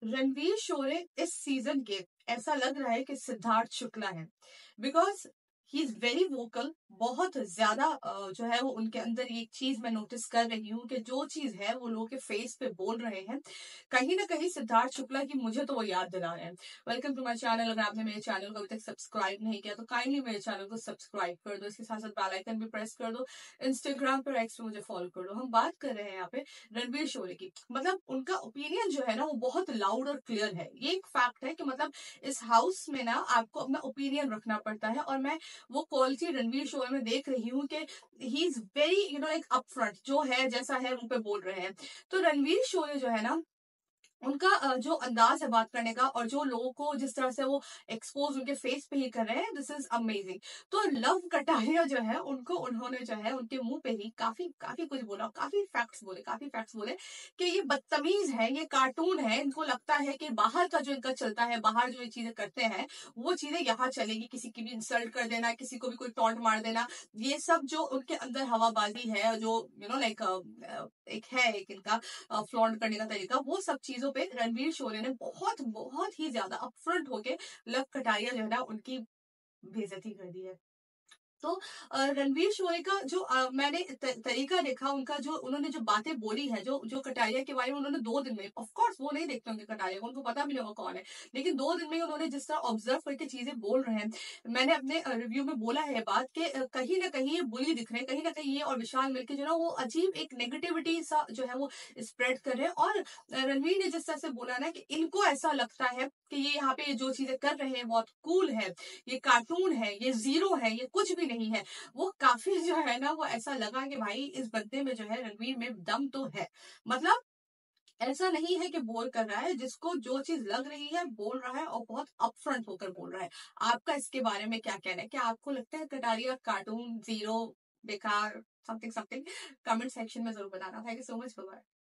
रणवीर शोरे इस सीजन के ऐसा लग रहा है कि सिद्धार्थ शुक्ला है, because he is very vocal. बहुत ज्यादा जो है वो उनके अंदर ये चीज मैं नोटिस कर रही हूँ कि जो चीज है वो लोगों के फेस पे बोल रहे हैं। कहीं ना कहीं सिद्धार्थ शुक्ला की मुझे तो वो याद दिला रहे हैं। Welcome to my channel. अगर आपने मेरे चैनल को अभी तक सब्सक्राइब नहीं किया तो काइंडली मेरे चैनल को सब्सक्राइब कर दो, इसके साथ साथ बेल आइकन भी प्रेस कर दो, इंस्टाग्राम पर एक्स पे मुझे फॉलो कर दो। हम बात कर रहे हैं यहाँ पे रणवीर शोरे की। मतलब उनका ओपिनियन जो है ना वो बहुत लाउड और क्लियर है। ये एक फैक्ट है कि मतलब इस हाउस में ना आपको अपना ओपिनियन रखना पड़ता है, और मैं वो क्वालिटी रणवीर शोरे में देख रही हूँ कि he is very like upfront, जो है जैसा है मुंह पे बोल रहे हैं। तो रणवीर शोरे जो है ना, उनका जो अंदाज है बात करने का, और जो लोगों को जिस तरह से वो एक्सपोज उनके फेस पे ही कर रहे हैं, दिस इज अमेजिंग। तो लव कटारिया जो है उनको उन्होंने जो है उनके मुंह पे ही काफी काफी कुछ बोला, काफी फैक्ट्स बोले कि ये बदतमीज है, ये कार्टून है। इनको लगता है कि बाहर का जो इनका चलता है, बाहर जो ये चीजें करते हैं वो चीजें यहाँ चलेगी। किसी की भी इंसल्ट कर देना, किसी को भी कोई टॉन्ट मार देना, ये सब जो उनके अंदर हवाबाजी है, जो लाइक एक है एक इनका फ्लॉन्ट करने का तरीका, वो सब चीजों पे रणवीर शोरे ने बहुत बहुत ही ज्यादा अपफ्रंट होके लव कटारिया जो है ना उनकी बेइज्जती कर दी है। तो रणवीर शोरे का जो मैंने तरीका देखा उनका, जो उन्होंने जो बातें बोली है, जो जो कटारिया के बारे में उन्होंने 2 दिन में, ऑफ कोर्स वो नहीं देखते होंगे कटारिया को, उनको पता भी नहीं होगा कौन है, लेकिन 2 दिन में ही उन्होंने जिस तरह ऑब्जर्व करके चीजें बोल रहे हैं। मैंने अपने रिव्यू में बोला है बात कि कहीं ना कहीं ये बुली दिख रहे हैं, कहीं ना कहीं ये और विशाल मिलकर जो ना वो अजीब एक नेगेटिविटी सा जो है वो स्प्रेड कर रहे हैं। और रणवीर ने जिस तरह से बोला ना कि इनको ऐसा लगता है कि ये यहाँ पे जो चीजें कर रहे हैं बहुत कूल है, ये कार्टून है, ये जीरो है, ये कुछ भी नहीं है। वो काफी जो है ना वो ऐसा लगा कि भाई इस बंदे में जो है रणवीर में दम तो है। मतलब ऐसा नहीं है कि बोर कर रहा है, जिसको जो चीज लग रही है बोल रहा है, और बहुत अपफ्रंट होकर बोल रहा है। आपका इसके बारे में क्या कहना है? क्या आपको लगता है कटारिया कार्टून, जीरो, बेकार, समथिंग समथिंग? कमेंट सेक्शन में जरूर बताना। Thank you so much. Bye.